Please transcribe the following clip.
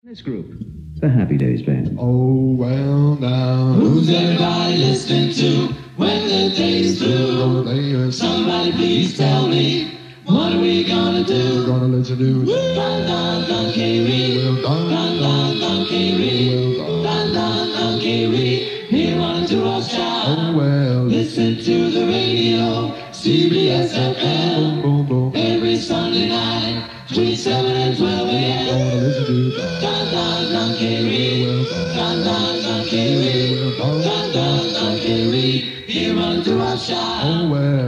This group, the Happy Days Band. Oh, well, now. Who's everybody listening to when the day's through? Somebody please tell me, what are we gonna do? We're gonna listen to Dun dun dun K-Ree. Dun dun dun K-Ree. Dun dun dun K-Ree. Hear one to our shout. Oh, well. Listen to the radio, CBS FM. Boom, boom. Every Sunday night, between 7 and 12 a.m. Gonna listen to Dun dun dun K-Ree. Dun dun dun K-Ree. Dun dun dun K-Ree. Hear one to our shout. Oh, well.